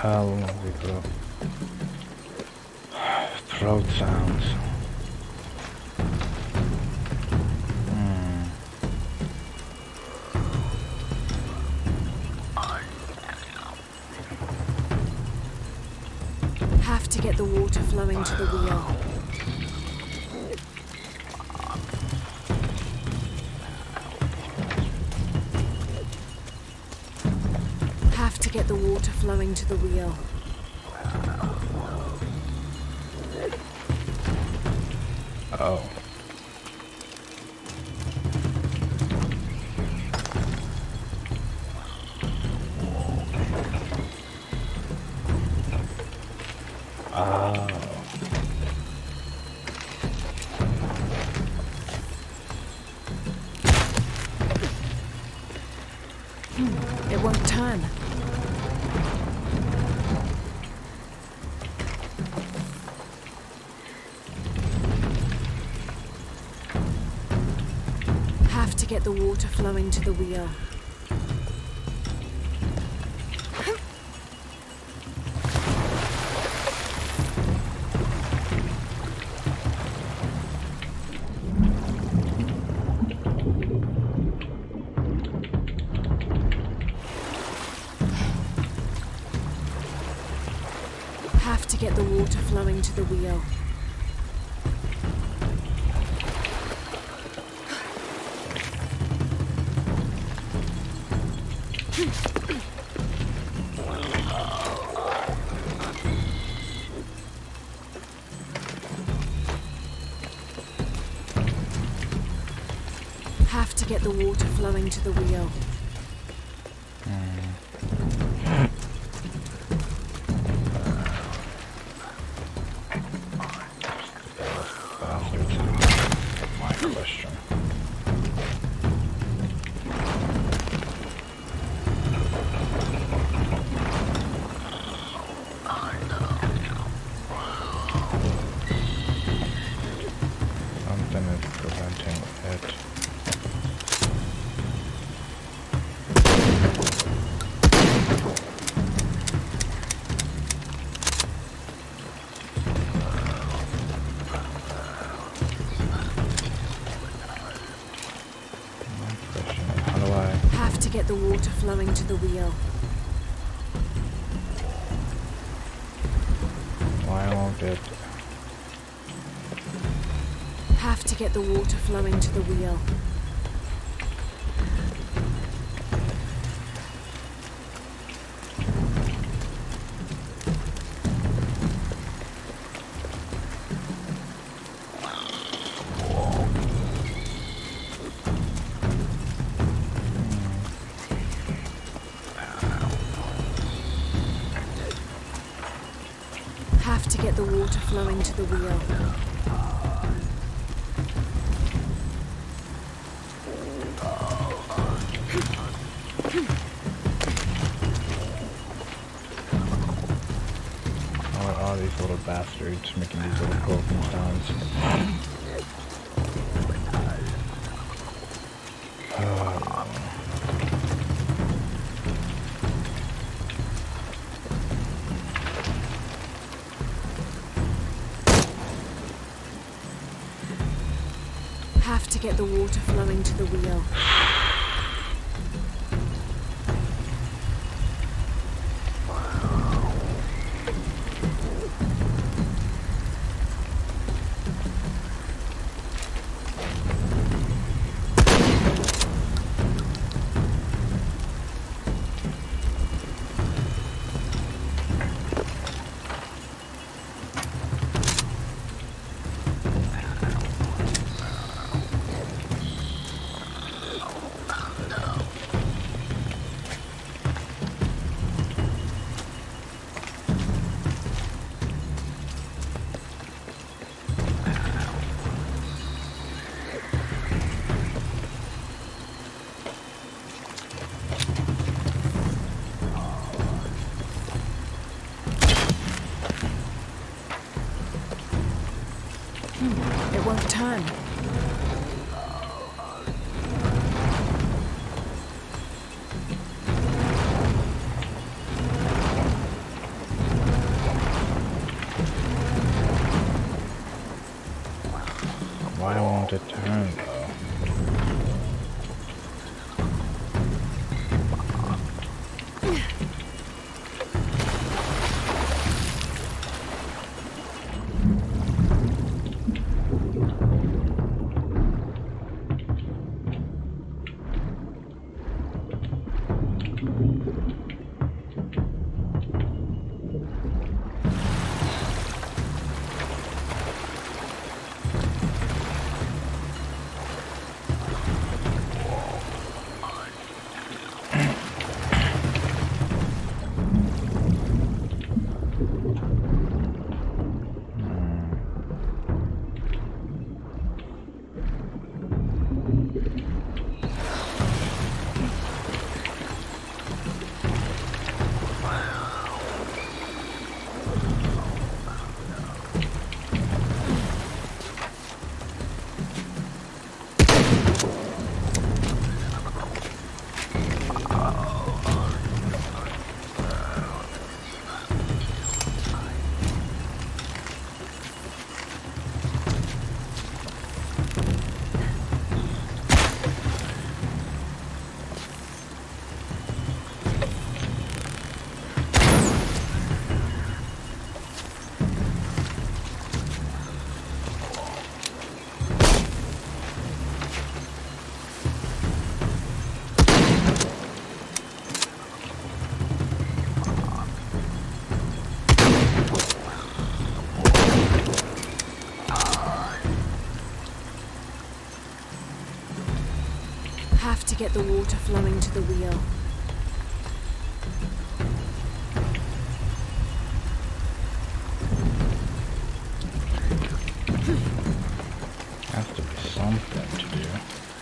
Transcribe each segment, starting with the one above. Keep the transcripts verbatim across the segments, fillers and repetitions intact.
hell with the throat sounds? Hmm. Have to get the water flowing to the wheel. Have to get the water flowing to the wheel. Oh. Oh. Hmm, it won't turn. Have to get the water flowing to the wheel. Have to get the water flowing to the wheel. Have to get the water flowing to the wheel. My question. Something is preventing it. Have to get the water flowing to the wheel. Why won't it? Have to get the water flowing to the wheel. Have to get the water flowing to the wheel. What are these little bastards making these little broken sounds? Uh, Have to get the water flowing to the wheel. Have to get the water flowing to the wheel. Has to be something to do.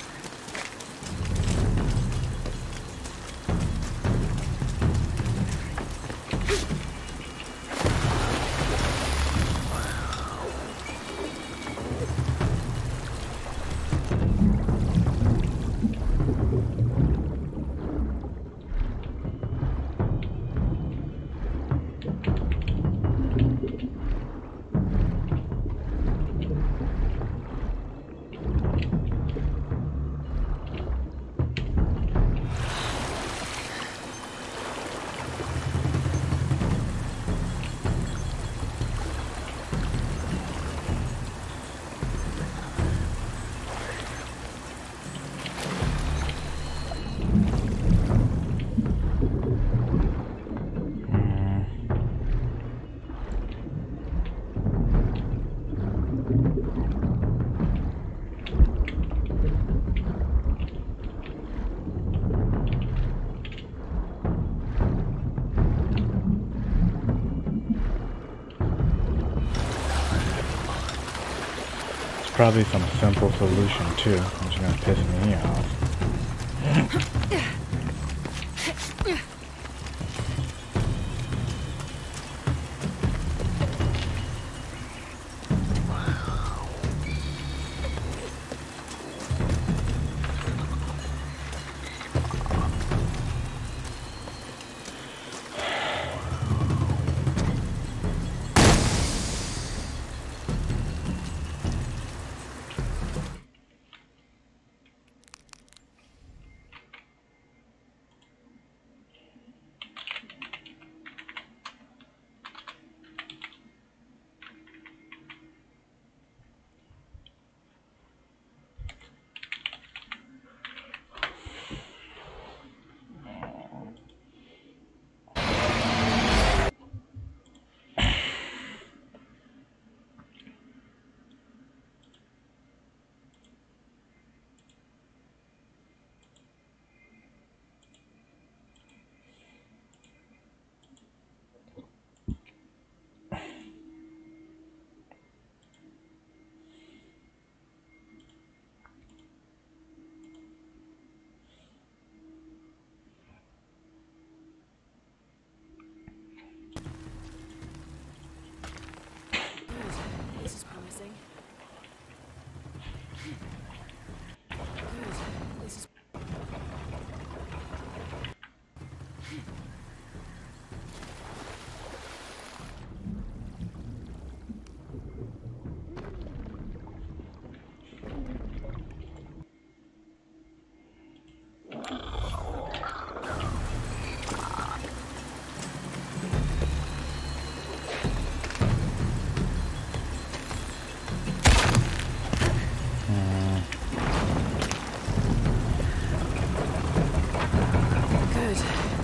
Probably some simple solution too, which is gonna piss me off.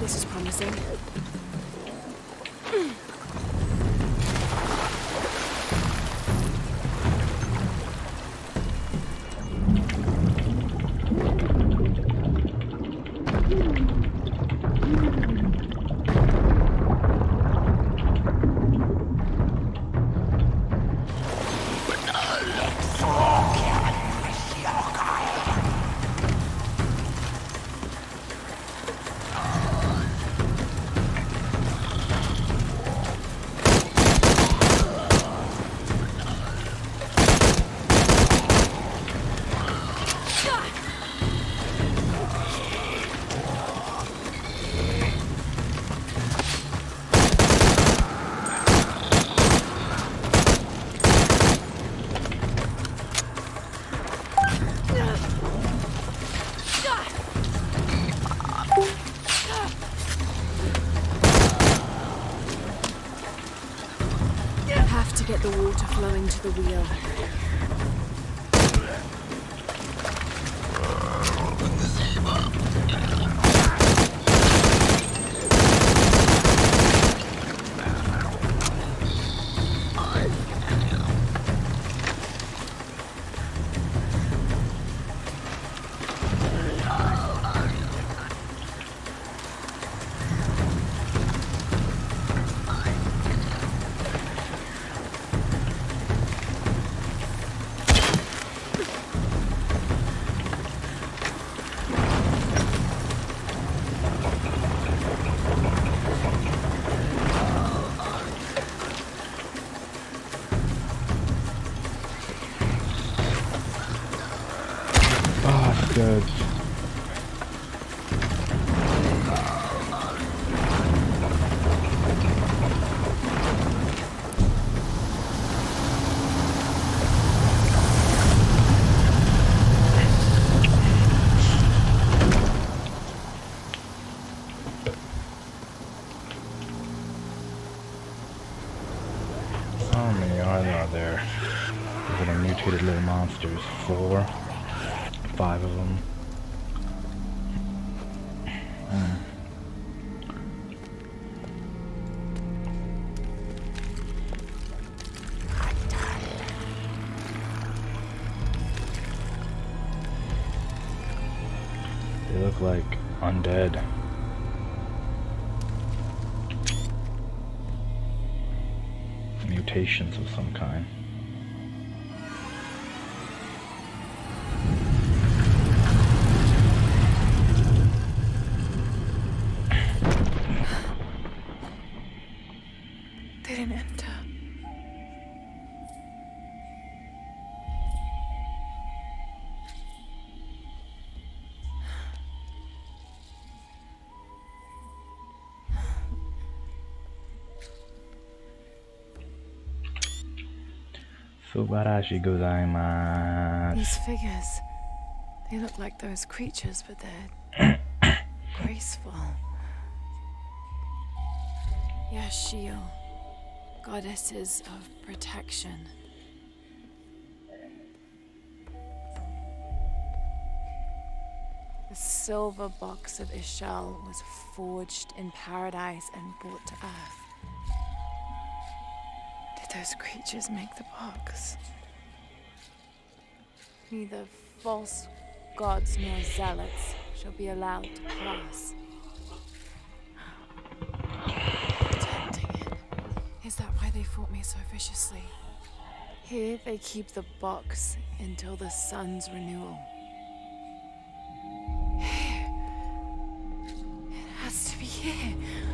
This is promising. Get the water flowing to the wheel. Good. How many are there out there? These little mutated little monsters. Four. Five of them. Hmm. They look like undead. Mutations of some kind. They didn't enter. Subarashi gozaimasu. These figures, they look like those creatures, but they're graceful. Yashio, goddesses of protection. The silver box of Ishal was forged in paradise and brought to earth. Did those creatures make the box? Neither false gods nor zealots shall be allowed to pass. Protecting it. Is that why they fought me so viciously? Here they keep the box until the sun's renewal. Here. It has to be here.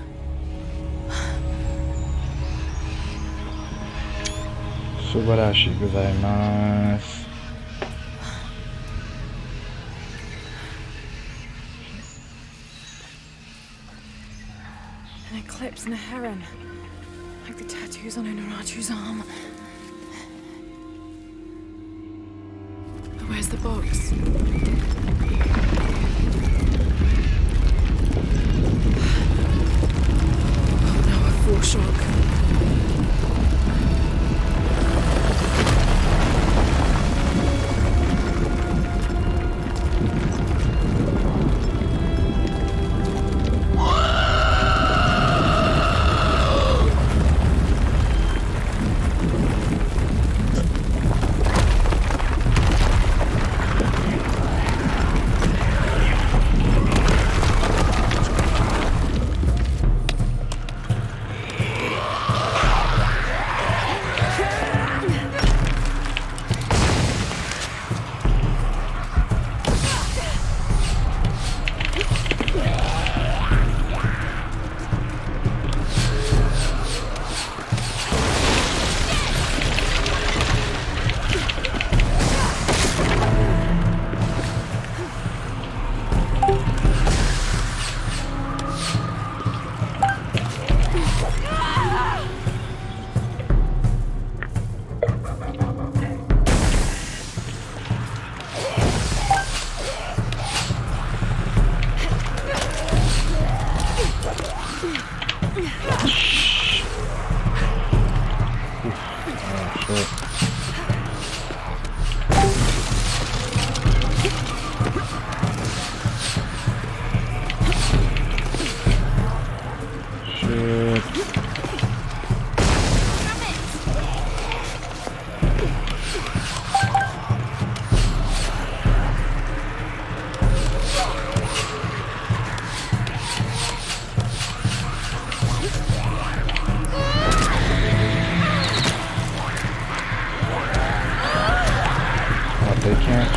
Subarashi gozaimasu. An eclipse and a heron, like the tattoos on Unuratu's arm. But where's the box? Oh no, a foreshock. What?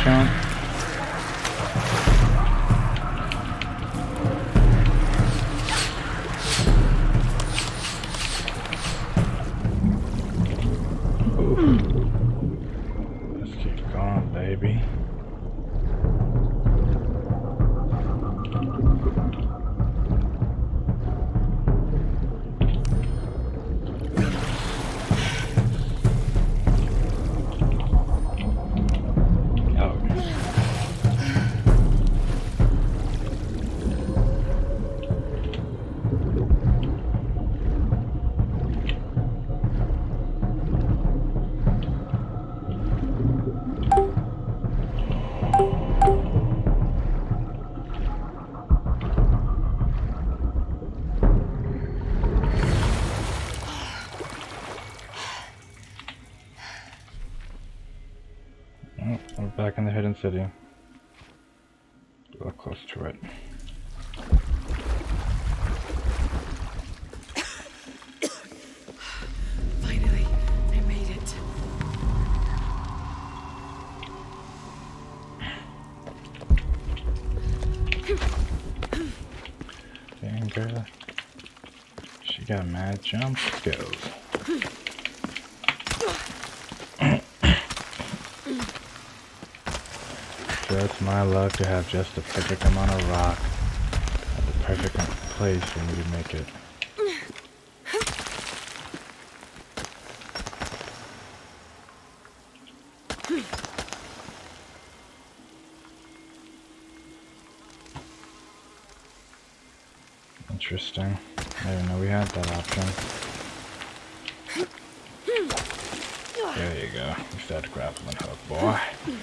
chump. Oof. Let's keep going, baby. We're back in the hidden city. We're close to it. Finally, I made it. Dang girl. She got mad jump skills. Just my luck to have just the perfect amount of rock at the perfect place for me to make it. Interesting. I didn't know we had that option. There you go. Use that grappling hook, boy.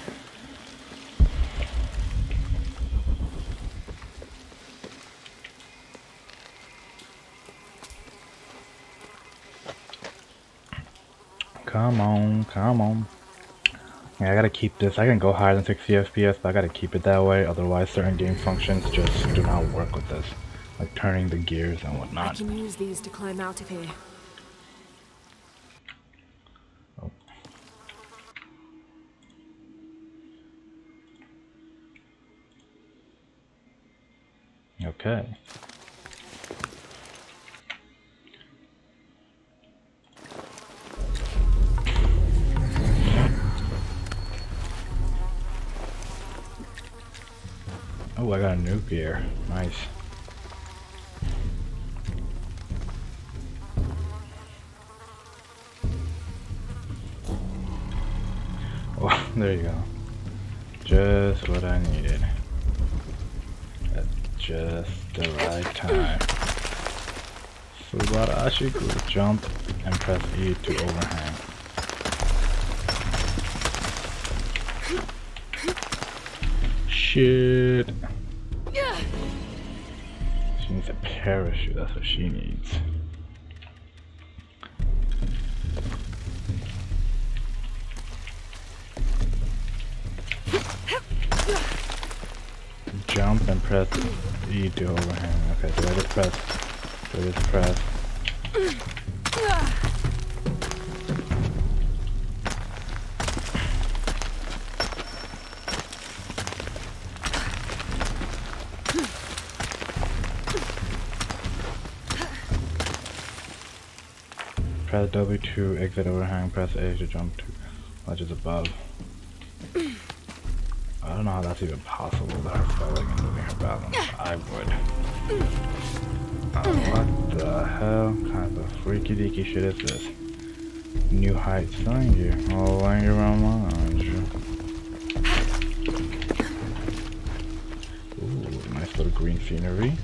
Come on, come on. Yeah, I gotta keep this. I can go higher than sixty F P S, but I gotta keep it that way. Otherwise, certain game functions just do not work with this. Like turning the gears and whatnot. I can use these to climb out of here. Oh. Okay. Oh, I got a new gear. Nice. Oh, there you go. Just what I needed. At just the right time. Subarashiku. Jump and press E to overhang. Shit. She needs a parachute, that's what she needs. Jump and press E to overhang. Okay, so I just press. So I just press. Press W to exit overhang, press A to jump to ledges above. I don't know how that's even possible that I felt like moving her balance. I would. Oh, what the hell kind of freaky deaky shit is this? New heights, thank you. Oh, thank you very much. Ooh, nice little green scenery.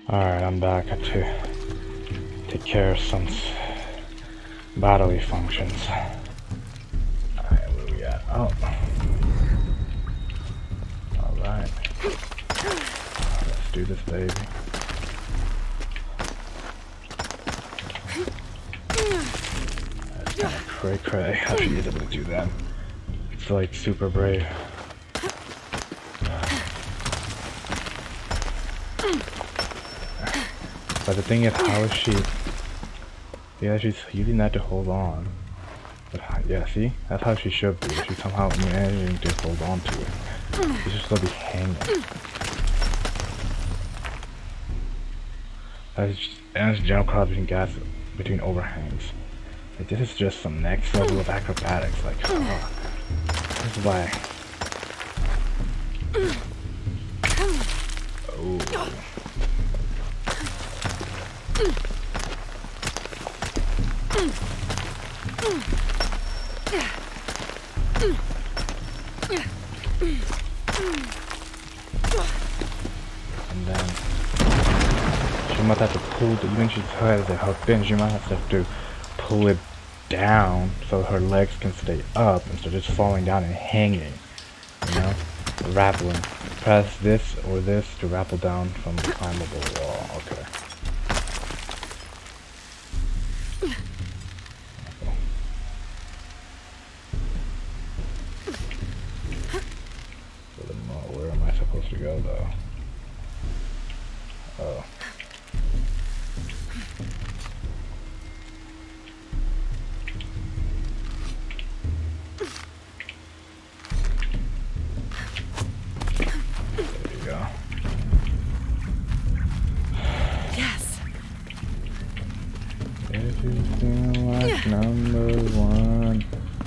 Alright, I'm back. I have to take care of some bodily functions. Alright, where we at? Oh. Alright. Let's do this, baby. That's kind of cray cray how she is able to do that. It's like super brave. But the thing is, how is she? Yeah, she's using that to hold on. But yeah, see, that's how she should be. She's somehow managing to hold on to it. She's just gonna be hanging. That's just, and it's jump across between gas between overhangs. Like, this is just some next level of acrobatics. Like, oh, this is why. Oh. And then she might have to pull the, even she's had the hook in, she might have to pull it down so her legs can stay up instead of just falling down and hanging. You know? Rappelling. Press this or this to rappel down from the climbable wall. Okay. Where am I supposed to go though? Oh. There you go. Yes. If you feel like number one.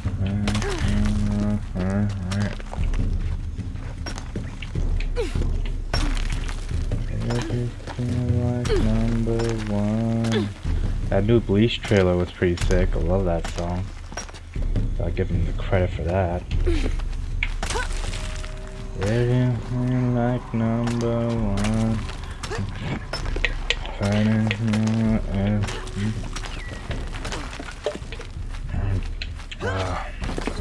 Like number one. That new Bleach trailer was pretty sick. I love that song. So I'll give him the credit for that. Living like number one. Uh,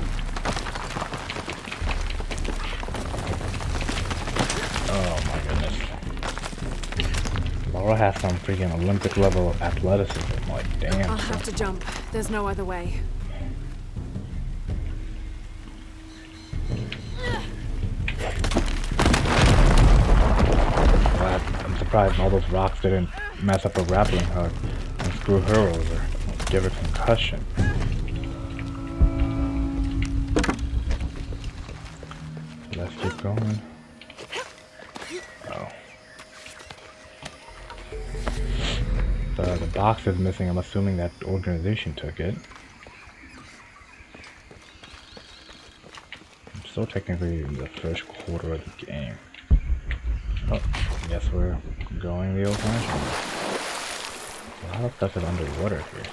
oh my goodness. Laura has some freaking Olympic level of athleticism, like damn. I'll have to jump. There's no other way. Well, I'm surprised all those rocks didn't mess up her grappling hook and screw her over, give her concussion. Let's keep going. Oh. The, the box is missing. I'm assuming that the organization took it. I'm still technically in the first quarter of the game. Oh, yes, we're going the old-fashioned way. A lot of stuff is underwater here.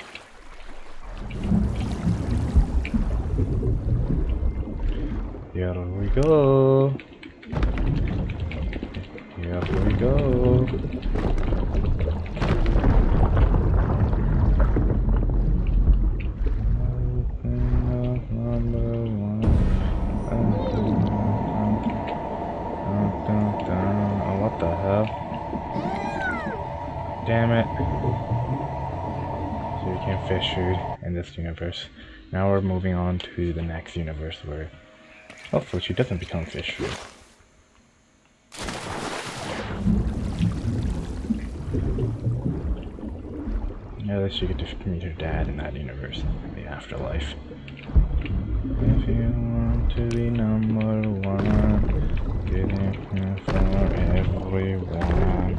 Here we go. Here we go. Oh, what the hell? Damn it. So you can't fish food in this universe. Now we're moving on to the next universe where hopefully she doesn't become fish food. At least you get to meet her dad in that universe, in the afterlife. If you want to be number one, get it here for everyone.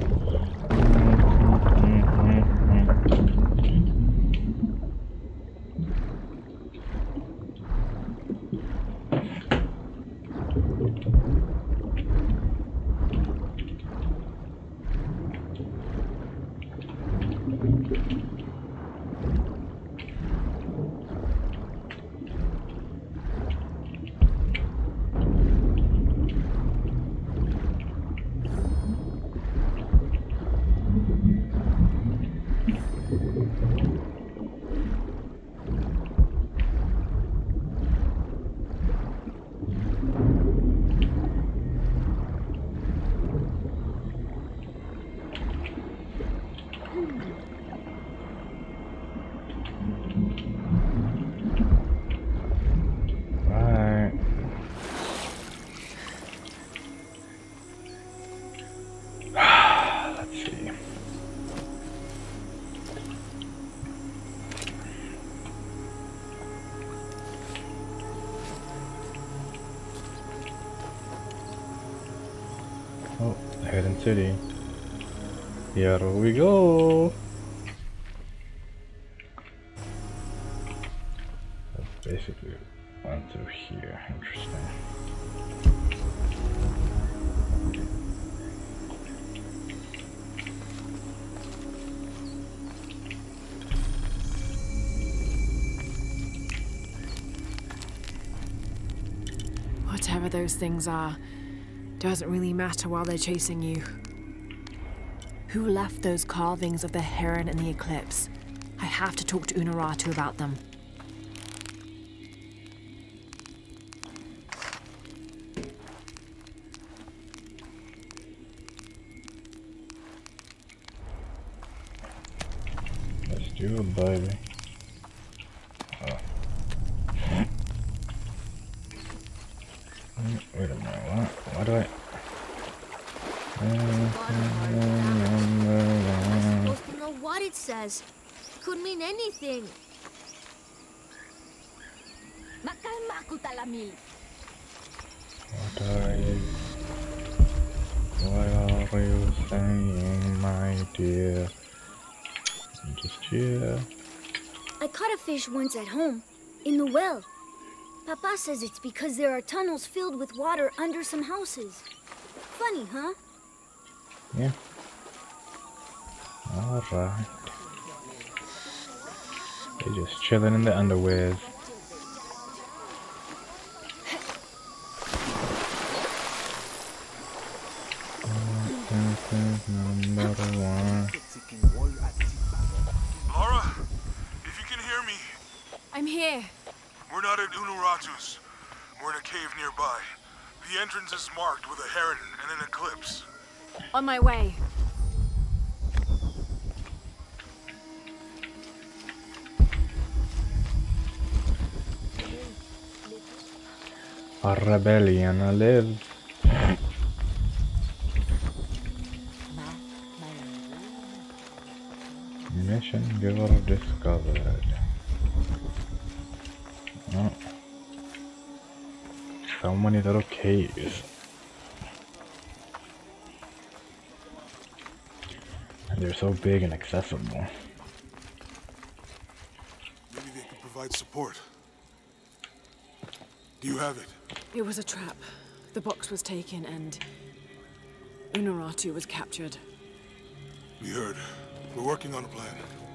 Oh, the hidden city. Here we go. So basically, went through here. Interesting. Whatever those things are, doesn't really matter while they're chasing you. Who left those carvings of the heron and the eclipse? I have to talk to Unuratu about them. Let's do it, baby. Oh. Wait a minute, what? Why do I... Supposed to know what it says. Could mean anything. What are you... What are you saying, my dear? Just here. I caught a fish once at home, in the well. Papa says it's because there are tunnels filled with water under some houses. Funny, huh? Yeah. Alright. They're just chilling in the underwears. Number one. Lara, if you can hear me, I'm here. we're not at Unuratu's. We're in a cave nearby. The entrance is marked with a heron and an eclipse. On my way. A rebellion lives. Mission giver discovered. Oh. So many little caves. And they're so big and accessible. Maybe they could provide support. Do you have it? It was a trap. The box was taken and Unuratu was captured. We heard. We're working on a plan.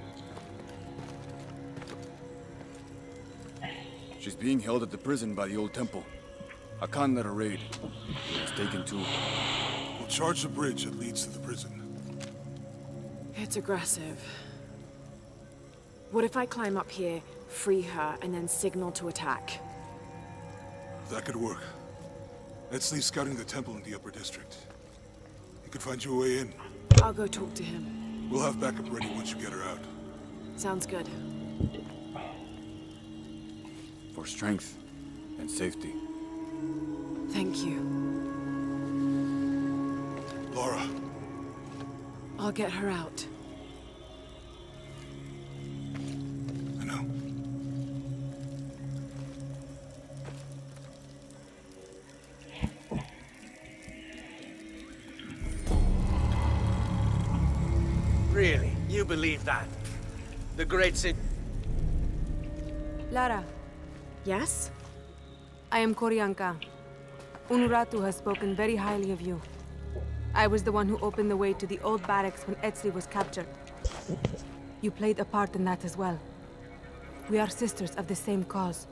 She's being held at the prison by the old temple. Akan led a raid. He was taken too. We'll charge the bridge that leads to the prison. It's aggressive. What if I climb up here, free her, and then signal to attack? That could work. Let's leave scouting the temple in the upper district. He could find you a way in. I'll go talk to him. We'll have backup ready once you get her out. Sounds good. For strength and safety. Thank you. Lara, I'll get her out. I know. Really? You believe that? The great Sid... Lara, Yes? I am Koryanka. Unuratu has spoken very highly of you. I was the one who opened the way to the old barracks when Etzli was captured. You played a part in that as well. We are sisters of the same cause.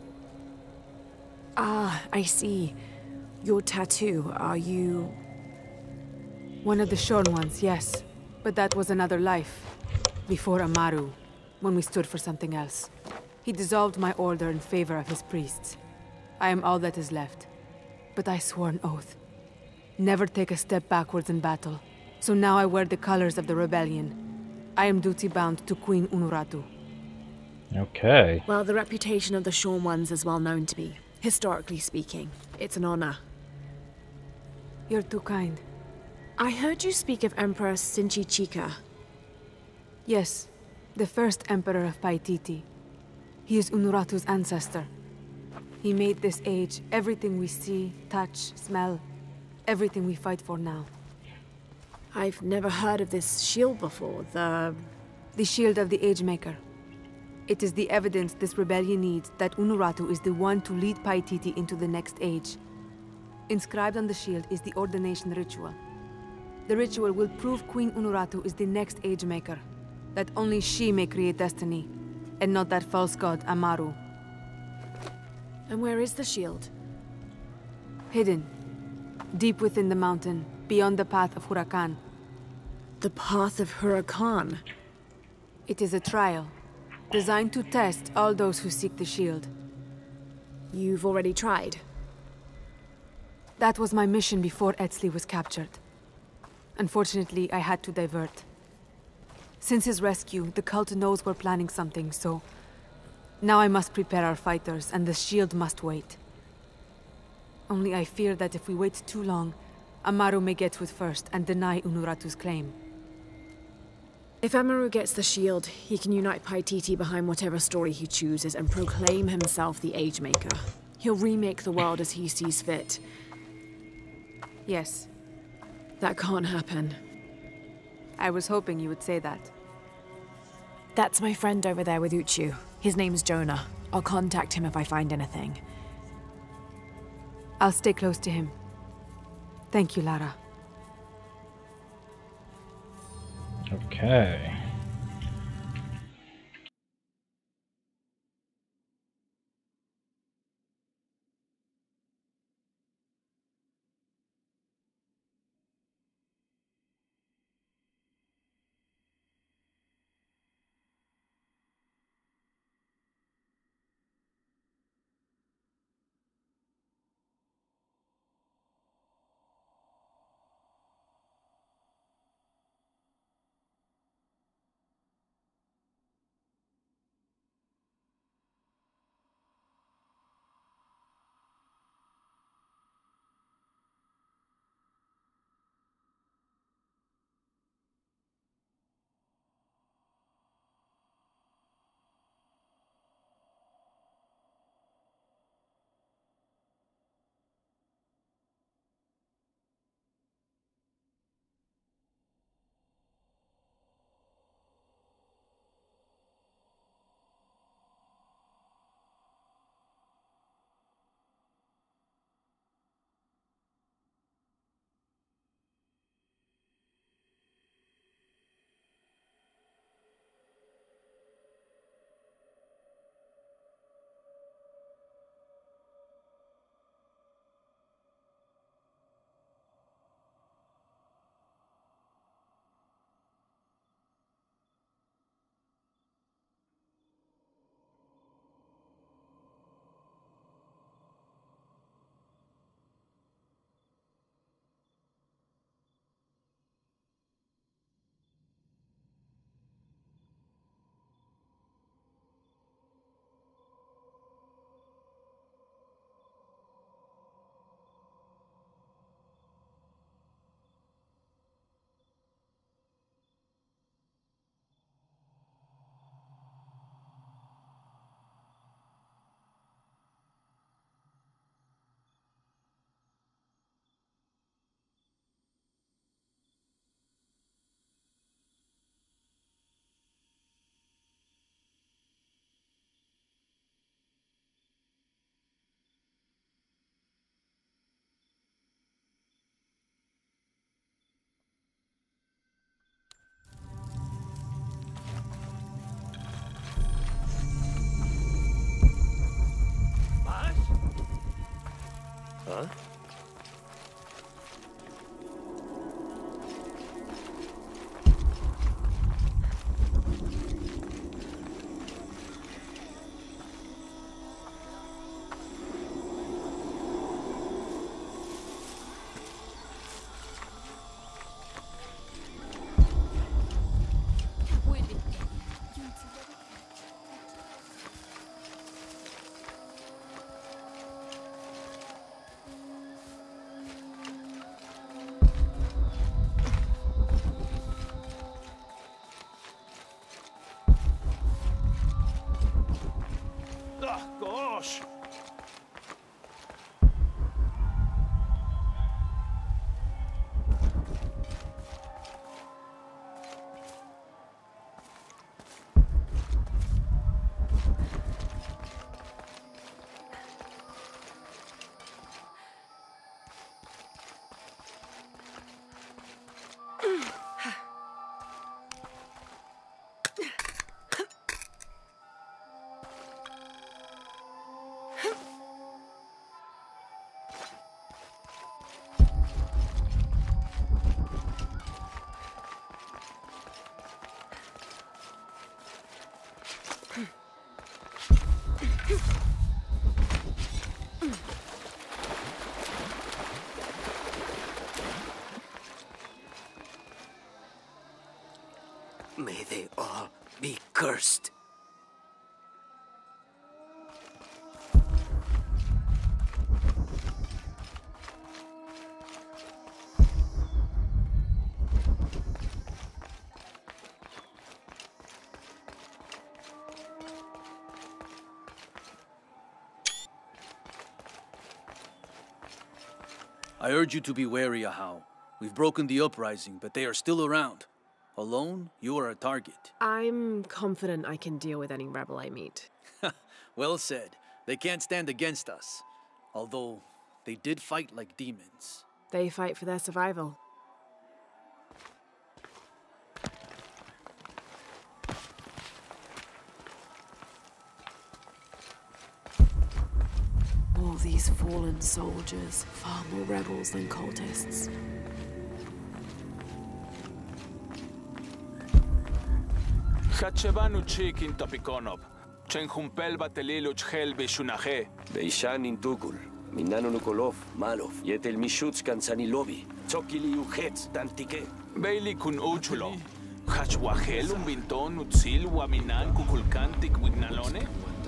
Ah, I see. Your tattoo, are you... One of the shorn ones, yes. But that was another life. Before Amaru, when we stood for something else. He dissolved my order in favor of his priests. I am all that is left. But I swore an oath. Never take a step backwards in battle. So now I wear the colors of the rebellion. I am duty-bound to Queen Unuratu. Okay. Well, the reputation of the Shorn Ones is well known to me. Historically speaking, it's an honor. You're too kind. I heard you speak of Emperor Sinchichika. Yes, the first emperor of Paititi. He is Unuratu's ancestor. He made this age everything we see, touch, smell, everything we fight for now. I've never heard of this shield before. The... The Shield of the Agemaker. It is the evidence this rebellion needs that Unuratu is the one to lead Paititi into the next age. Inscribed on the shield is the ordination ritual. The ritual will prove Queen Unuratu is the next Agemaker, that only she may create destiny, and not that false god Amaru. And where is the shield? Hidden. Deep within the mountain, beyond the path of Huracan. The Path of Huracan. It is a trial, designed to test all those who seek the shield. You've already tried? That was my mission before Etzli was captured. Unfortunately, I had to divert. Since his rescue, the cult knows we're planning something, so... Now I must prepare our fighters, and the shield must wait. Only I fear that if we wait too long, Amaru may get to it first and deny Unuratu's claim. If Amaru gets the shield, he can unite Paititi behind whatever story he chooses and proclaim himself the Agemaker. He'll remake the world as he sees fit. Yes. That can't happen. I was hoping you would say that. That's my friend over there with Uchu. His name's Jonah. I'll contact him if I find anything. I'll stay close to him. Thank you, Lara. Okay. Huh? Cursed. I urge you to be wary, Ahau. We've broken the uprising, but they are still around. Alone, you are a target. I'm confident I can deal with any rebel I meet. Well said. They can't stand against us. Although, they did fight like demons. They fight for their survival. All these fallen soldiers, far more rebels than cultists. Hatchevanu chikin topikonop. Chenjumpel batelilu chhel bishunaje. Beishan intugul. Minano Nukolov, Malov. Yetel Mishuts Kansanilobi. Tsokili Uhetz, Tantike. Bailey kun uchulo. Hachwahel un binton utsil waminan kukulkantik wignalone.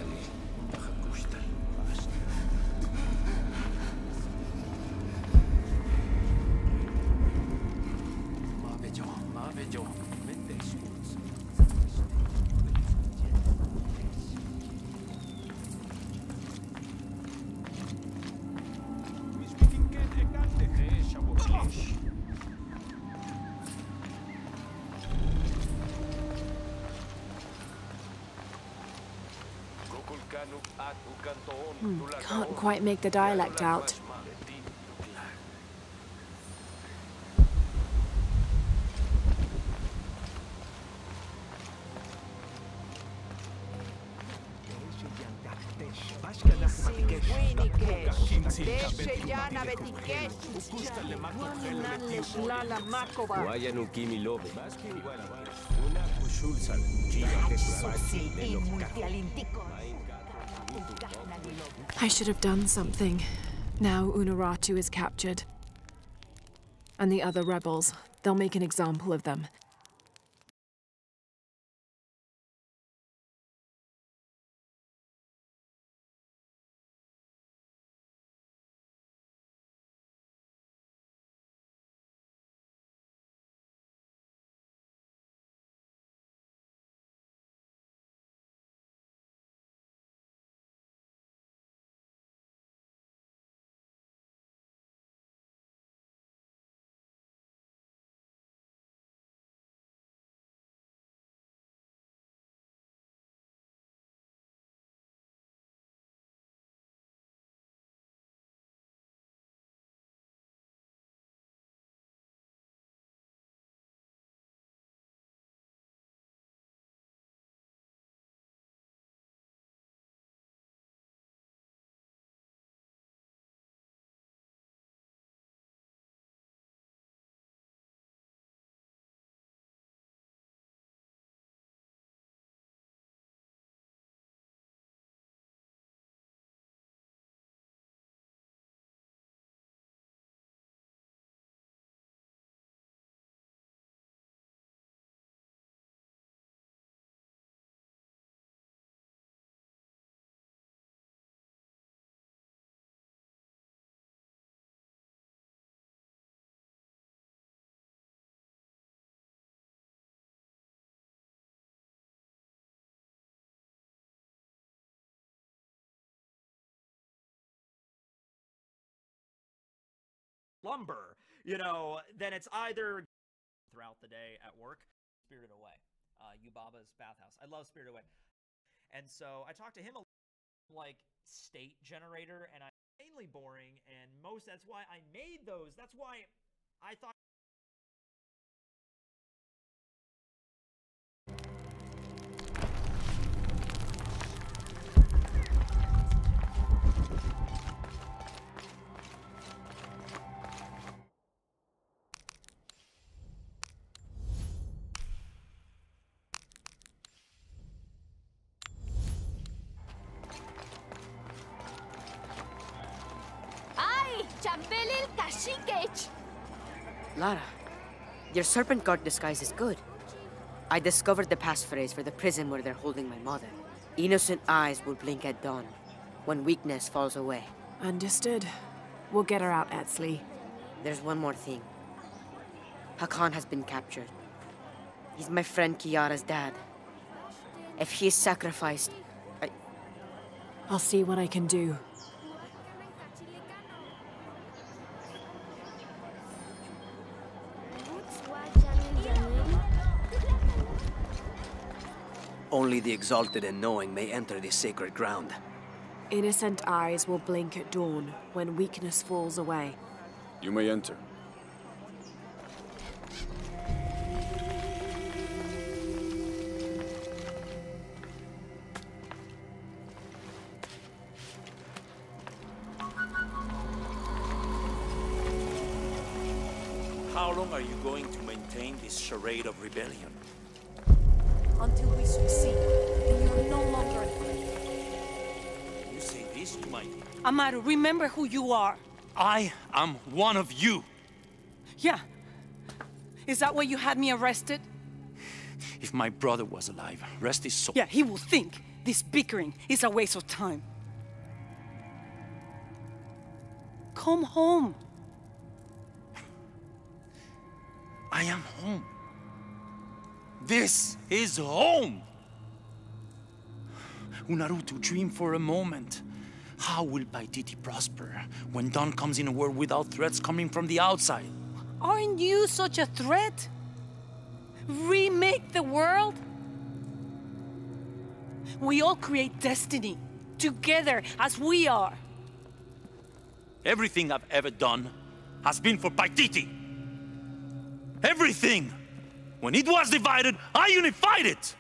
Hmm, can't quite make the dialect out. I should have done something. Now Unuratu is captured. And the other rebels, they'll make an example of them. lumber, you know, then it's either throughout the day at work. Spirited Away, uh, Yubaba's bathhouse. I love Spirited Away. And so I talked to him a like state generator, and I mainly boring, and most that's why I made those. That's why I thought. Lara, your serpent guard disguise is good. I discovered the passphrase for the prison where they're holding my mother. Innocent eyes will blink at dawn, when weakness falls away. Understood. We'll get her out, Etzli. There's one more thing. Hakan has been captured. He's my friend Kiara's dad. If he is sacrificed, I... I'll see what I can do. Only the exalted and knowing may enter this sacred ground. Innocent eyes will blink at dawn when weakness falls away. You may enter. How long are you going to maintain this charade of rebellion? Until we succeed, and you are no longer a threat. You say this to my... Amaru, remember who you are. I am one of you. Yeah. Is that why you had me arrested? If my brother was alive, rest his soul. Yeah, he will think this bickering is a waste of time. Come home. I am home. This is home! Unuratu, dream for a moment. How will Paititi prosper when dawn comes in a world without threats coming from the outside? Aren't you such a threat? Remake the world? We all create destiny, together as we are. Everything I've ever done has been for Paititi. Everything! When it was divided, I unified it!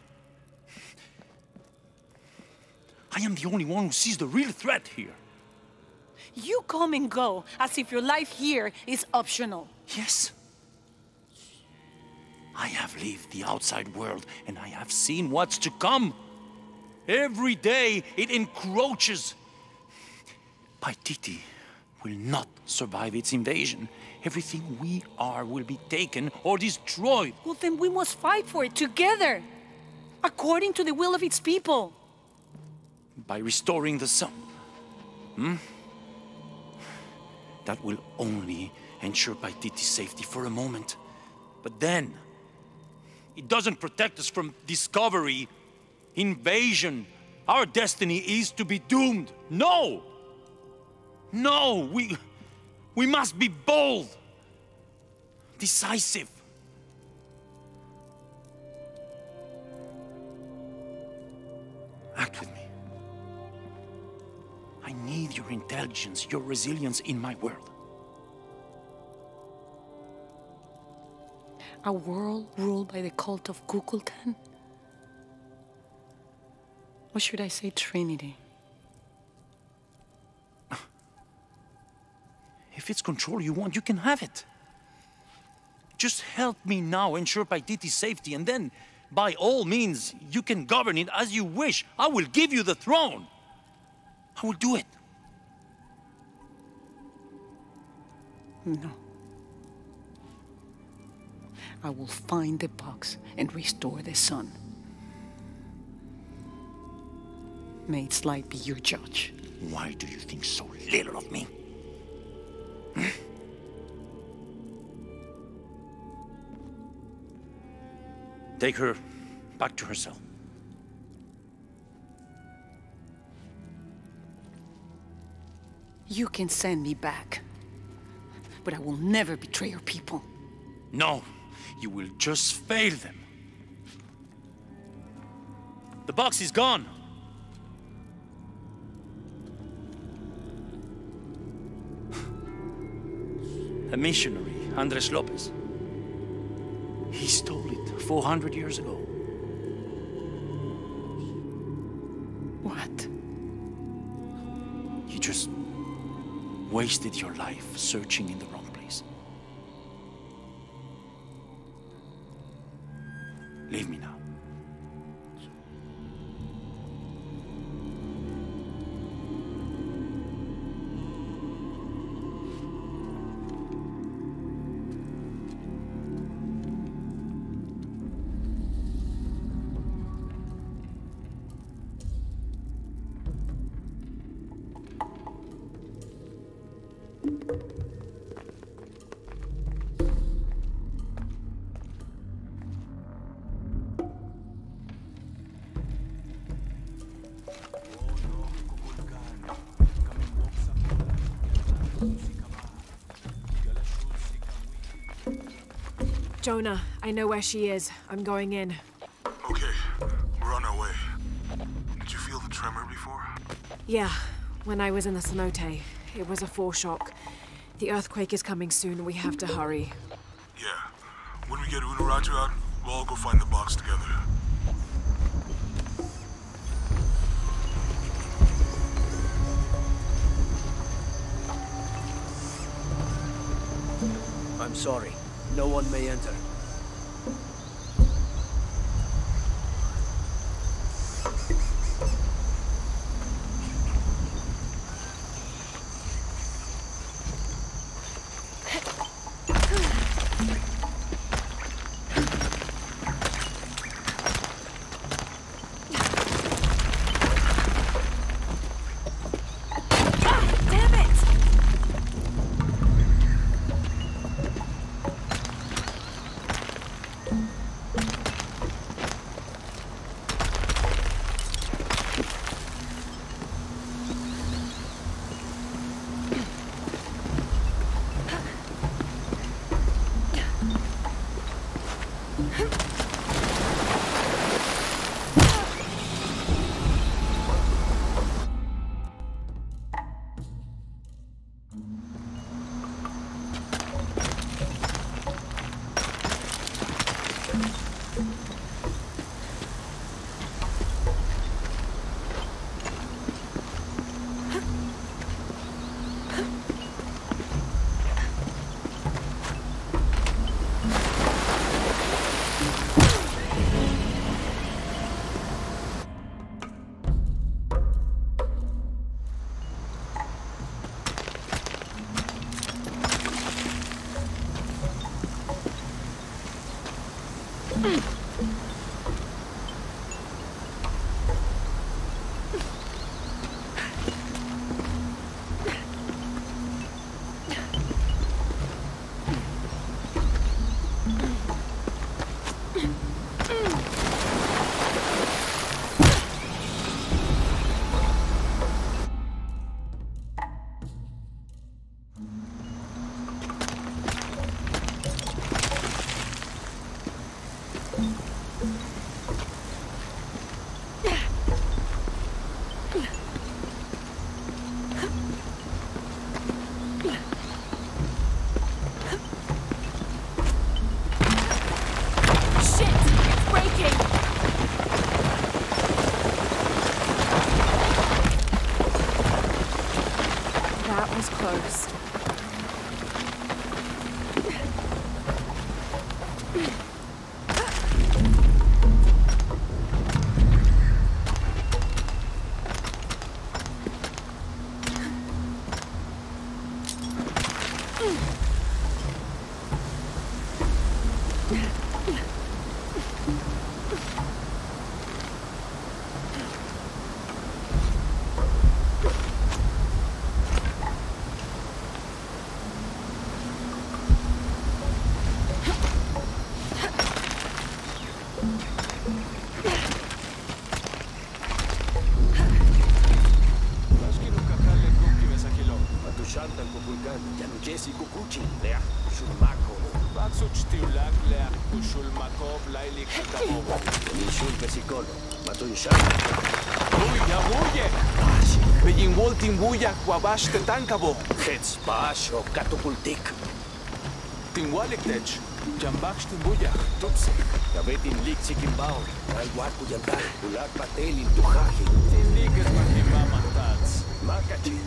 I am the only one who sees the real threat here. You come and go as if your life here is optional. Yes. I have lived the outside world, and I have seen what's to come. Every day, it encroaches. Paititi will not survive its invasion. Everything we are will be taken or destroyed. Well, then we must fight for it together, according to the will of its people. By restoring the sun. Hmm? That will only ensure Paititi's safety for a moment. But then, it doesn't protect us from discovery, invasion. Our destiny is to be doomed. No! No! We... We must be bold, decisive. Act with me. I need your intelligence, your resilience in my world. A world ruled by the cult of Kukulkan? Or should I say Trinity? If it's control you want, you can have it. Just help me now ensure Paititi's safety, and then, by all means, you can govern it as you wish. I will give you the throne. I will do it. No. I will find the box and restore the sun. May its light be your judge. Why do you think so little of me? Take her back to her cell. You can send me back, but I will never betray your people. No, you will just fail them. The box is gone. A missionary, Andres Lopez. He stole it four hundred years ago. What? You just wasted your life searching in the wrong place. Leave me now. Jonah, I know where she is. I'm going in. Okay, we're on our way. Did you feel the tremor before? Yeah, when I was in the cenote. It was a foreshock. The earthquake is coming soon. We have to hurry. Yeah. When we get Unuratu out, we'll all go find the box together. I'm sorry. No one may enter. Wabash te tankabo. Hets baasho katupultik. Tinwalik tech. Jambaksh timbuya. Tupsi. Gabetin liksik imbao. Alwaku yantar. Ulak patel in tuhahi. Tindikas mahimama tats. Makachi.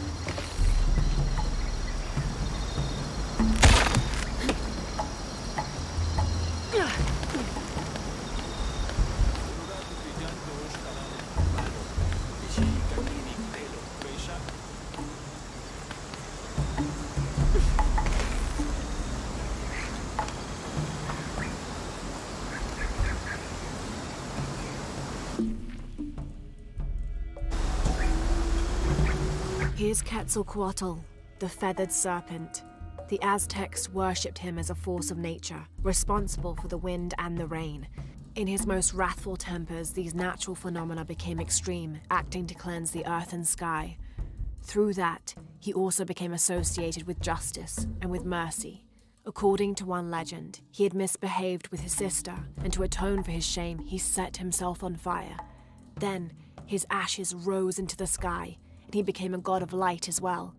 Here's Quetzalcoatl. the feathered serpent. The Aztecs worshipped him as a force of nature, responsible for the wind and the rain. In his most wrathful tempers, these natural phenomena became extreme, acting to cleanse the earth and sky. Through that, he also became associated with justice and with mercy. According to one legend, he had misbehaved with his sister, and to atone for his shame, he set himself on fire. Then, his ashes rose into the sky, and he became a god of light as well.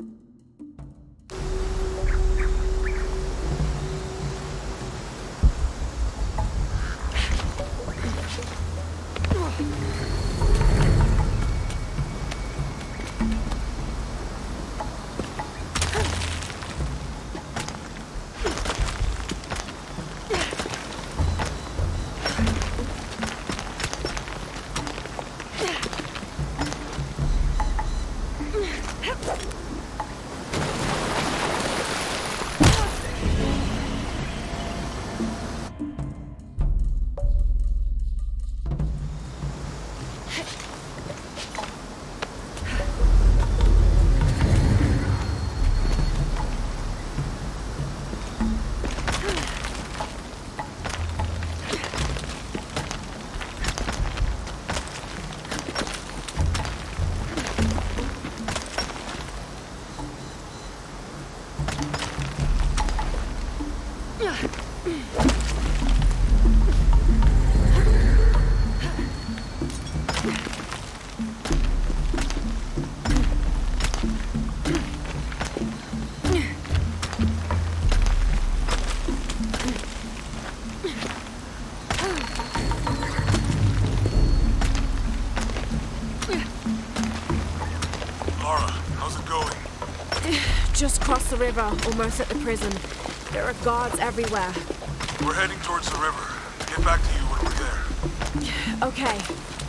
Just crossed the river, almost at the prison. There are guards everywhere. We're heading towards the river. Get back to you when we're there. Okay.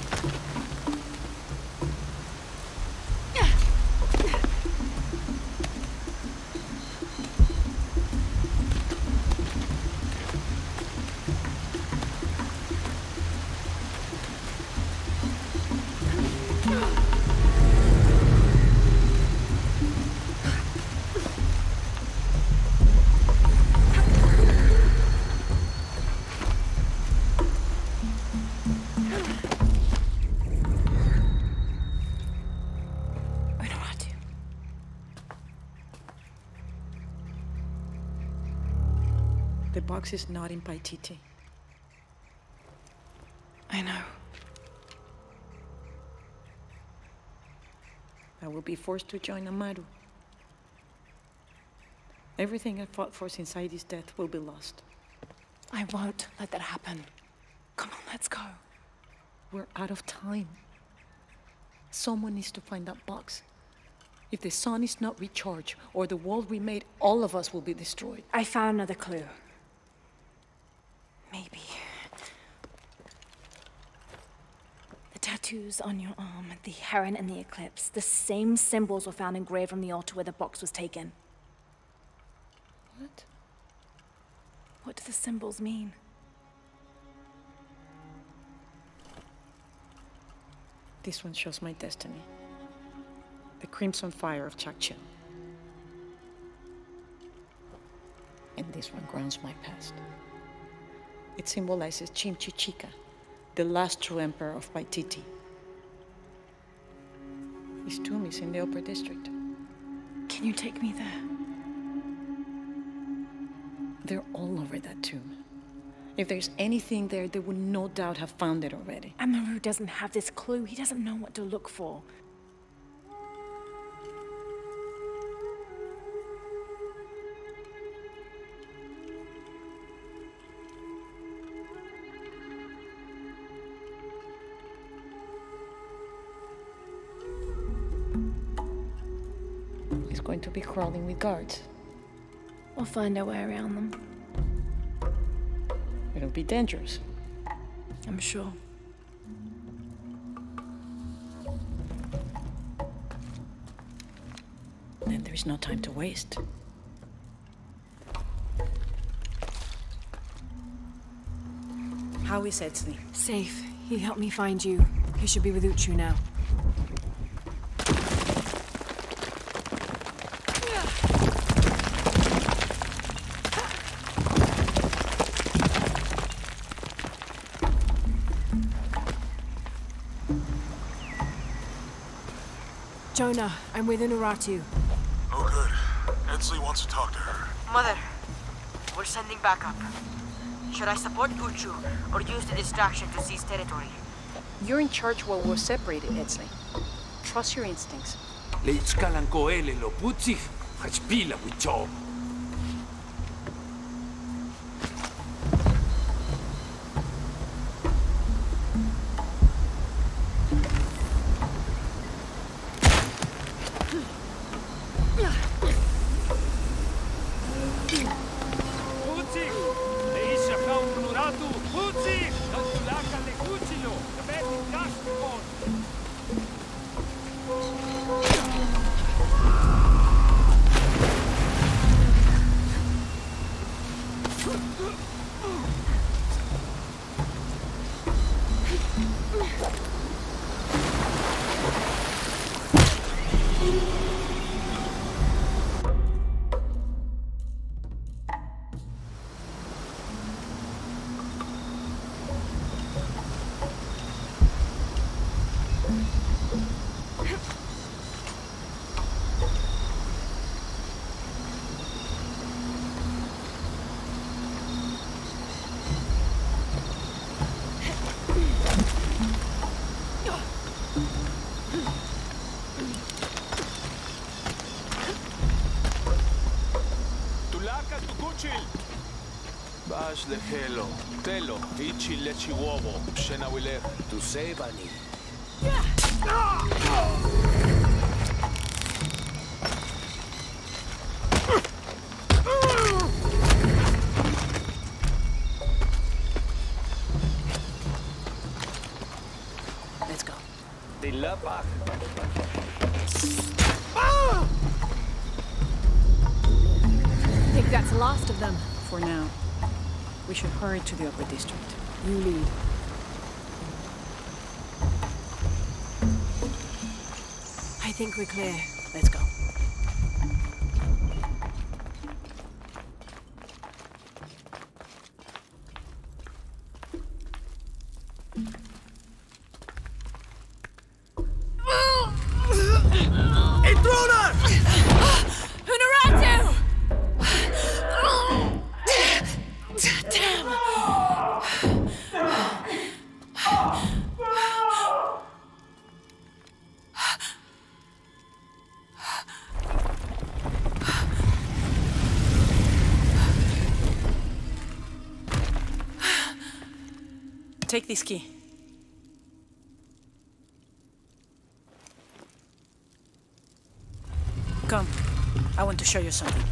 The box is not in Paititi. I know. I will be forced to join Amaru. Everything I fought for since Heidi's death will be lost. I won't let that happen. Come on, let's go. We're out of time. Someone needs to find that box. If the sun is not recharged, or the world we made, all of us will be destroyed. I found another clue. Maybe. The tattoos on your arm, the heron and the eclipse, the same symbols were found engraved on the altar where the box was taken. What? What do the symbols mean? This one shows my destiny. The crimson fire of Chakchil. And this one grounds my past. It symbolizes Chimchichica, the last true emperor of Paititi. His tomb is in the upper district. Can you take me there? They're all over that tomb. If there's anything there, they would no doubt have found it already. Amaru doesn't have this clue. He doesn't know what to look for. He's going to be crawling with guards. We'll find our way around them. It'll be dangerous. I'm sure. Then there's no time to waste. How is Etzli? Safe. He helped me find you. He should be with Uchu now. Jonah, I'm with Unuratu. Oh, good. Edsley wants to talk to her. Mother, we're sending backup. Should I support Uchu or use the distraction to seize territory? You're in charge while we're separated, Edsley. Trust your instincts. Leitskalan koele lo putzig, hachpila wicho. Bash lehelo, telo, ichi lechi uovo, shenawilech. Tu say, Bani. Let's go. Dilapa. I think that's the last of them. For now. We should hurry to the upper district. You lead. I think we're clear. Let's go. Intruder! Unuratu! Take this key. Come. I want to show you something.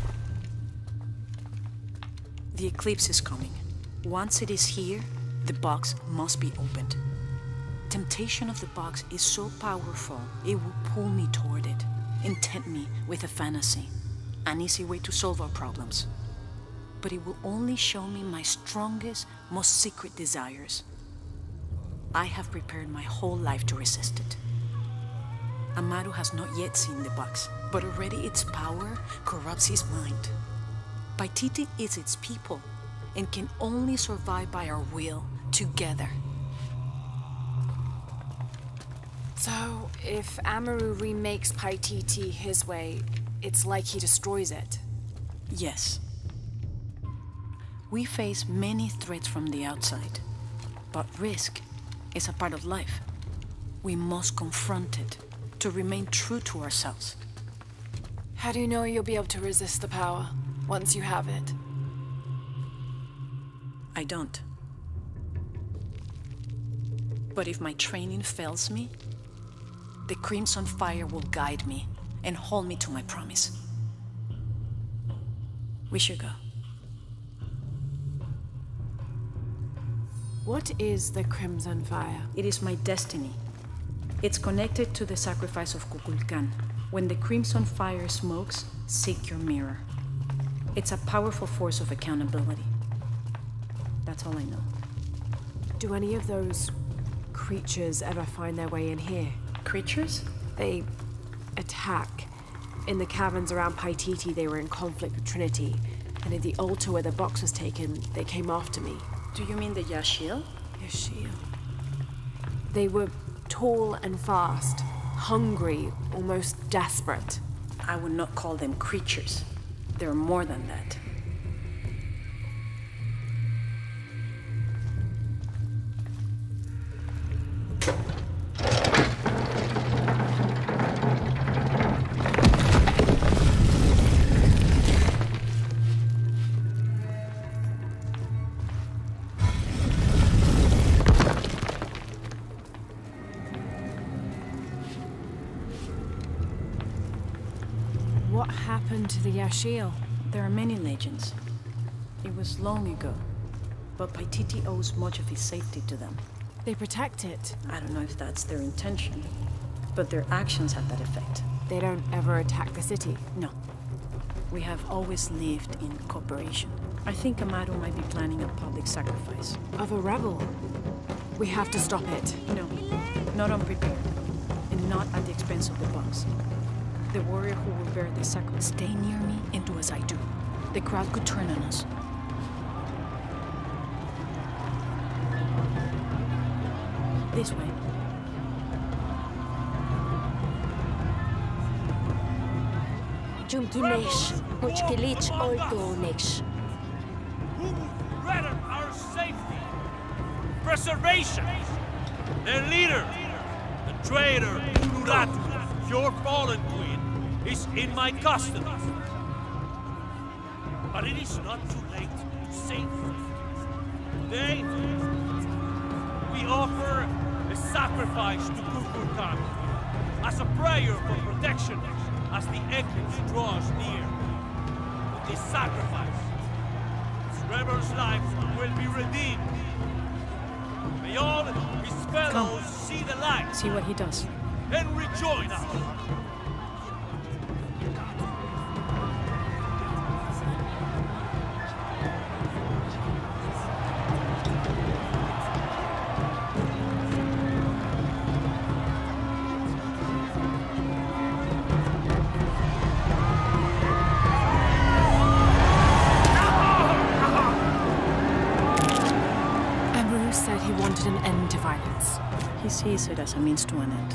The eclipse is coming. Once it is here, the box must be opened. Temptation of the box is so powerful, it will pull me toward it and tempt me with a fantasy, an easy way to solve our problems. But it will only show me my strongest, most secret desires. I have prepared my whole life to resist it. Amaru has not yet seen the box, but already its power corrupts his mind. Paititi is its people and can only survive by our will together. So, if Amaru remakes Paititi his way, it's like he destroys it? Yes. We face many threats from the outside, but risk is a part of life. We must confront it to remain true to ourselves. How do you know you'll be able to resist the power once you have it? I don't. But if my training fails me, the Crimson Fire will guide me and hold me to my promise. We should go. What is the Crimson Fire? It is my destiny. It's connected to the sacrifice of Kukulkan. When the Crimson Fire smokes, seek your mirror. It's a powerful force of accountability. That's all I know. Do any of those creatures ever find their way in here? Creatures? They attack. In the caverns around Paititi, they were in conflict with Trinity. And at the altar where the box was taken, they came after me. Do you mean the Yashil? Yashil. They were tall and fast, hungry, almost desperate. I would not call them creatures. They're more than that. What happened to the Yashil? There are many legends. It was long ago, but Paititi owes much of his safety to them. They protect it. I don't know if that's their intention, but their actions have that effect. They don't ever attack the city? No. We have always lived in cooperation. I think Amaru might be planning a public sacrifice. Of a rebel? We have to stop it. No, not unprepared, and not at the expense of the boss. The warrior who will bear the sacrifice. Stay near me and do as I do. The crowd could turn on us. This way. Jumkinesh, Muchkilich Olgonesh. Who threaten our safety, preservation? Their leader, the traitor Unuratu, your fallen queen, is in my custody. But it is not too late to save her. Today, we offer a sacrifice to Kukulkan as a prayer for protection as the eclipse draws near. With this sacrifice, this rebel's life will be redeemed. May all his fellows Come. see the light. See what he does. And rejoin our heart. Amaru said he wanted an end to violence. He sees it as a means to an end.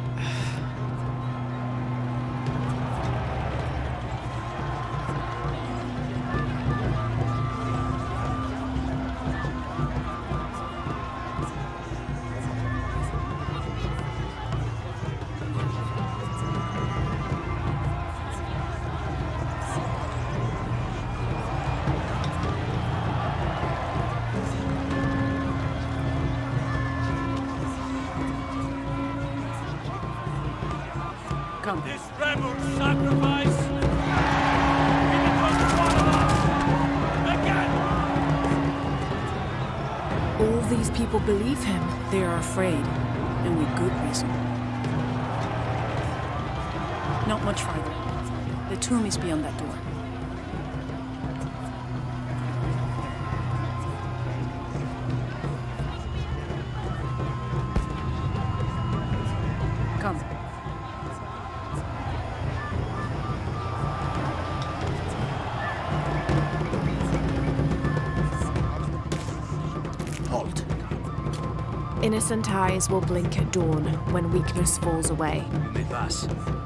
Come. This rebel sacrifice, he becomes one of us again. All these people believe him. They are afraid, and with good reason. Not much farther. The tomb is beyond that door. Come. Halt. Innocent eyes will blink at dawn when weakness falls away. May pass.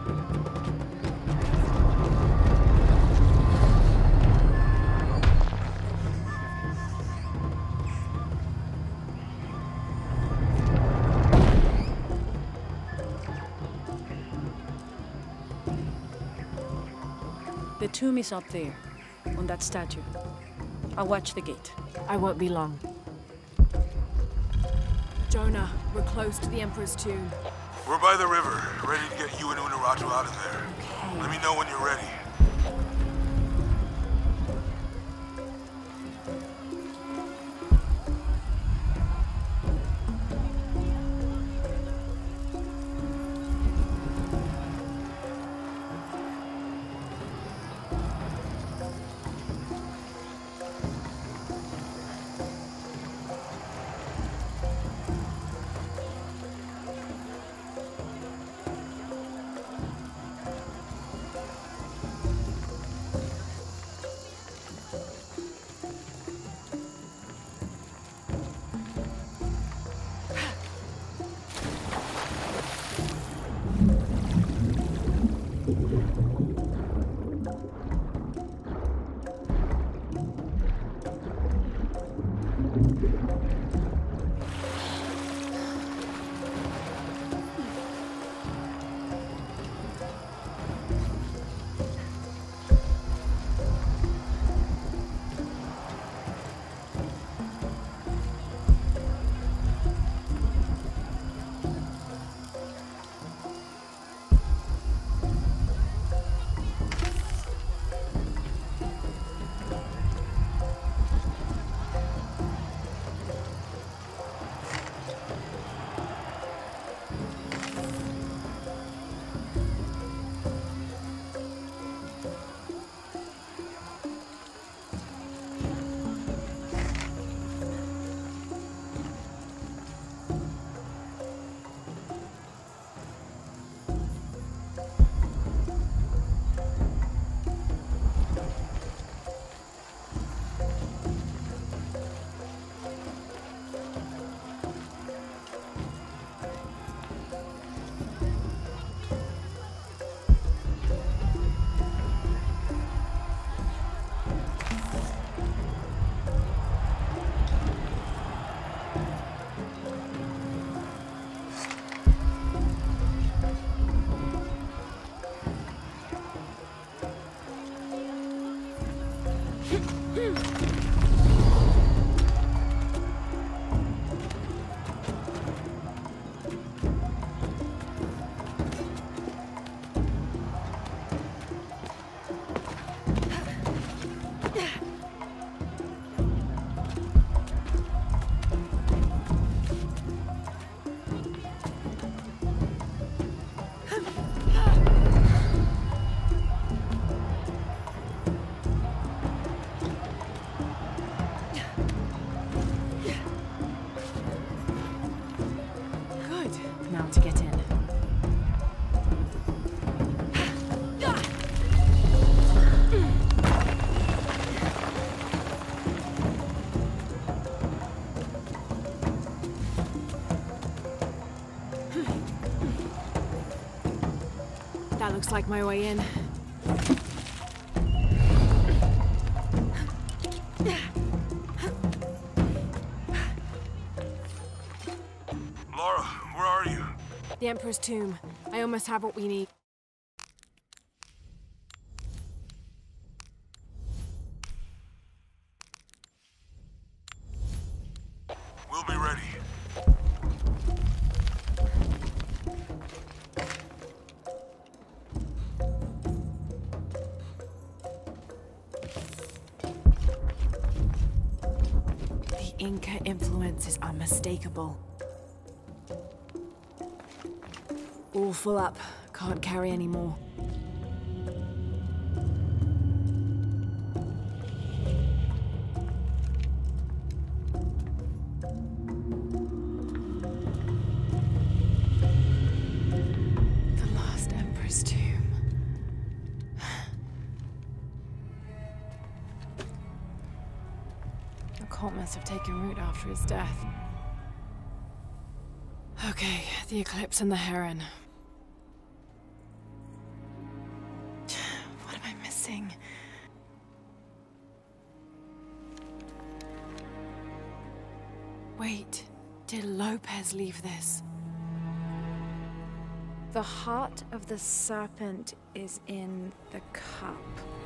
The tomb is up there, on that statue. I'll watch the gate. I won't be long. Jonah, we're close to the Emperor's tomb. We're by the river, ready to get you and Unuratu out of there. Okay. Let me know when you're ready. That looks like my way in. Lara, where are you? The Emperor's tomb. I almost have what we need. We'll be ready. The Inca influence is unmistakable. All full up. Can't carry any more. The last Emperor's tomb. The cult must have taken root after his death. Okay, the Eclipse and the Heron. What am I missing? Wait, did Lopez leave this? The heart of the serpent is in the cup.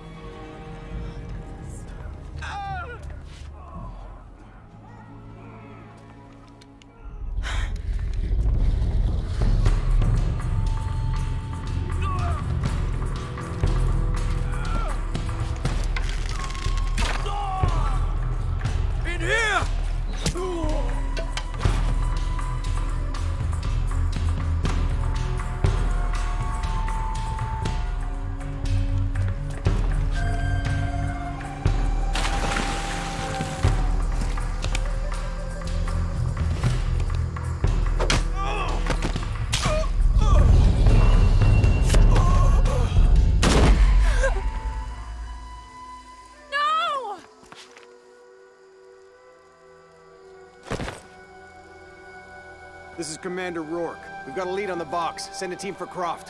This is Commander Rourke. We've got a lead on the box. Send a team for Croft.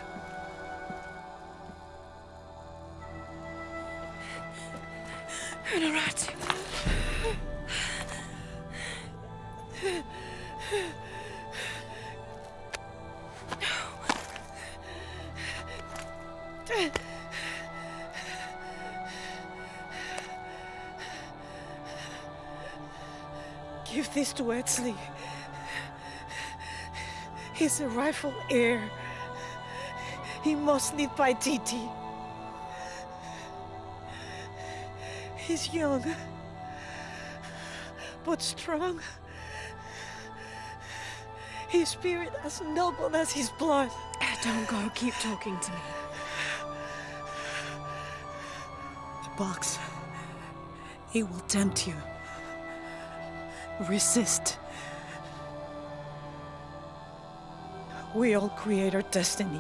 Unarat. Give this to Etzli. He's a rightful heir. He must live by Titi. He's young, but strong. His spirit as noble as his blood. Don't go. Keep talking to me. The box. It will tempt you. Resist. We all create our destiny.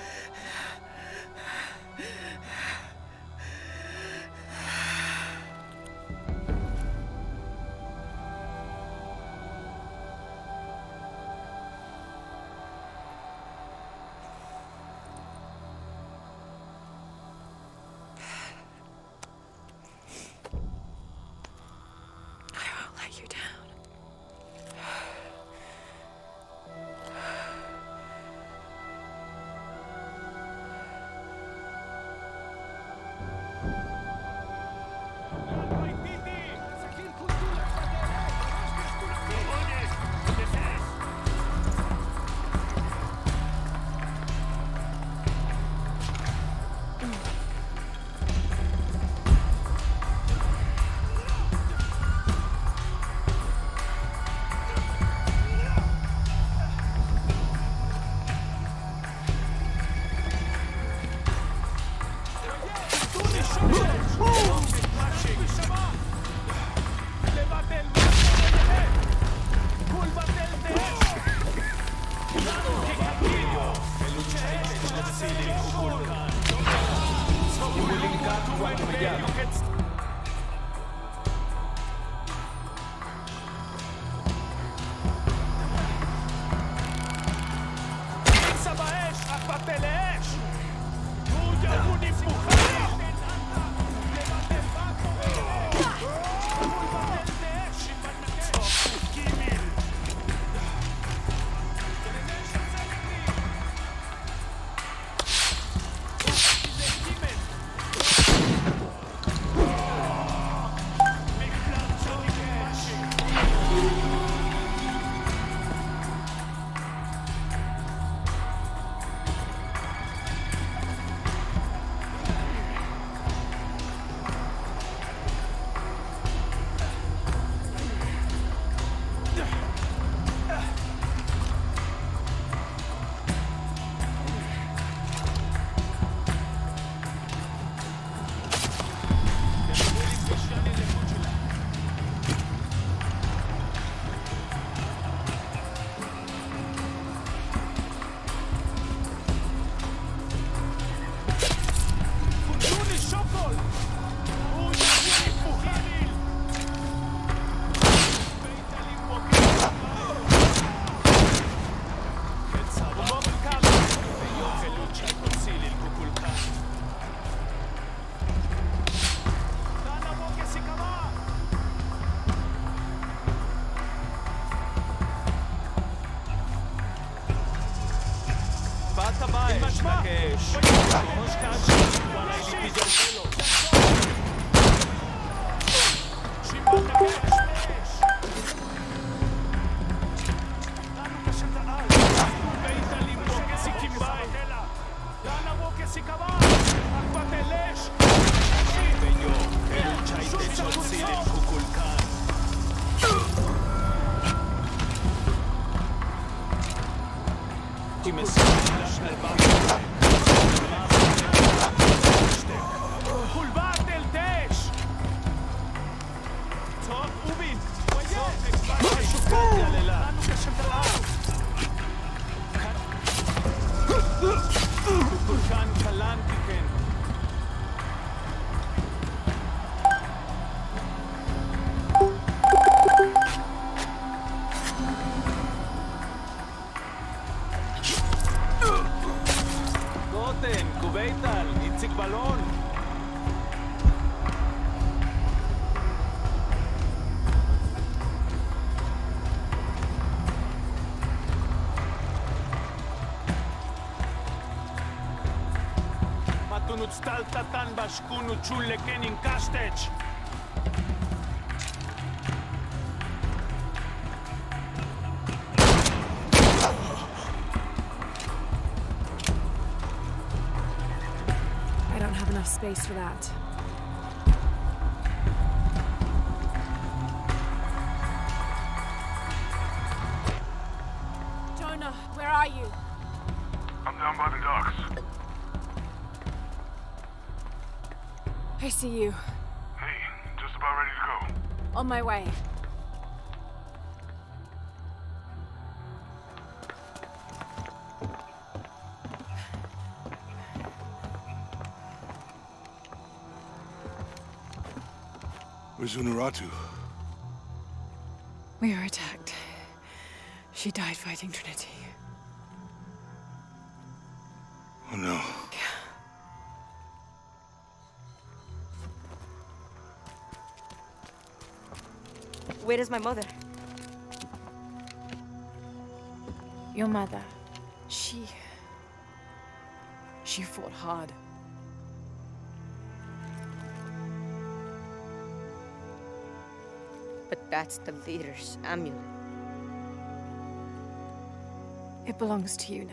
Staltatan bashkunu chulleken in Kastech. enough space for that. Jonah, where are you? I'm down by the docks. I see you. Hey, just about ready to go. On my way. Where's Unuratu? We were attacked. She died fighting Trinity. Oh no. Where is my mother? Your mother. She... She fought hard. But that's the leader's amulet. It belongs to you now.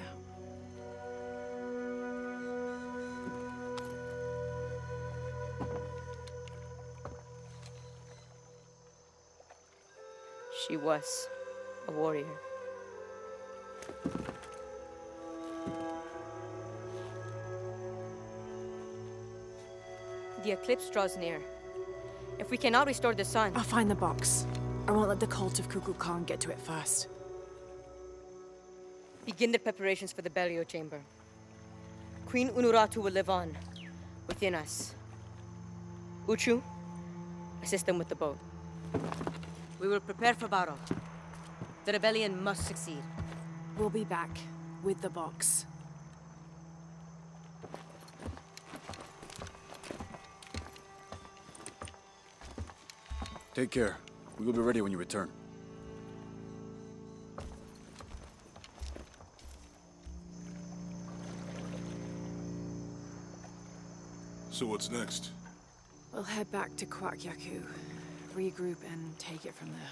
She was a warrior. The eclipse draws near. If we cannot restore the sun... I'll find the box. I won't let the cult of Kukulkan get to it first. Begin the preparations for the burial chamber. Queen Unuratu will live on, within us. Uchu, assist them with the boat. We will prepare for battle. The rebellion must succeed. We'll be back with the box. Take care. We will be ready when you return. So what's next? We'll head back to Kwak Yaku, regroup and take it from there.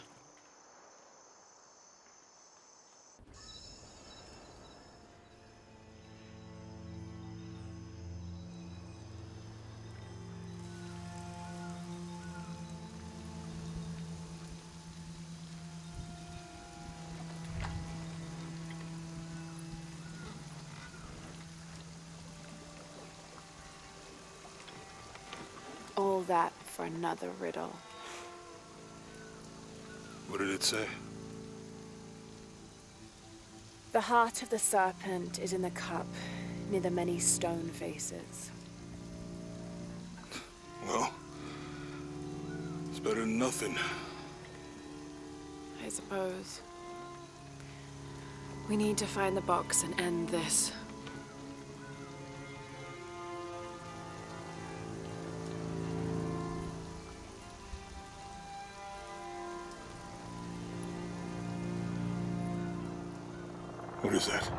All that for another riddle. What did it say? The heart of the serpent is in the cup, near the many stone faces. Well, it's better than nothing. I suppose. We need to find the box and end this. What is that?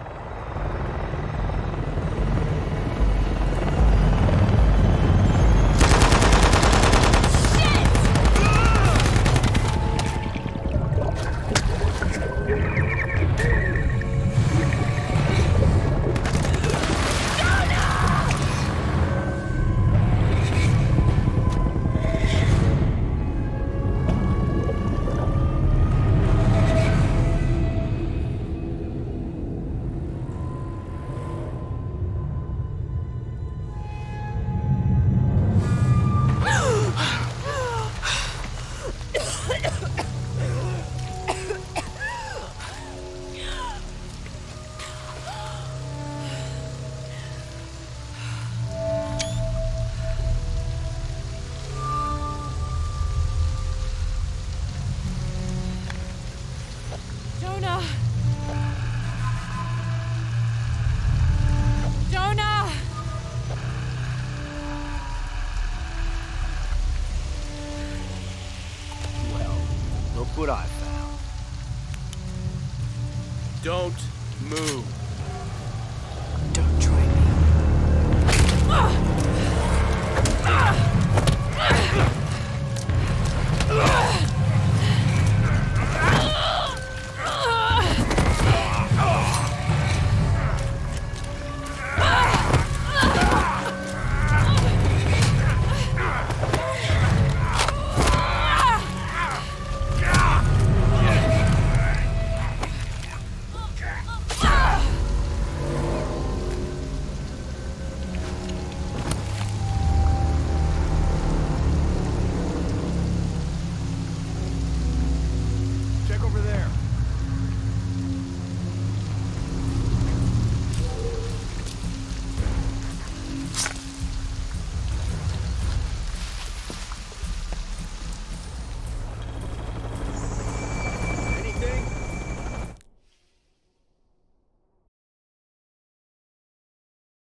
What I found. Don't move. Don't try me. Ah!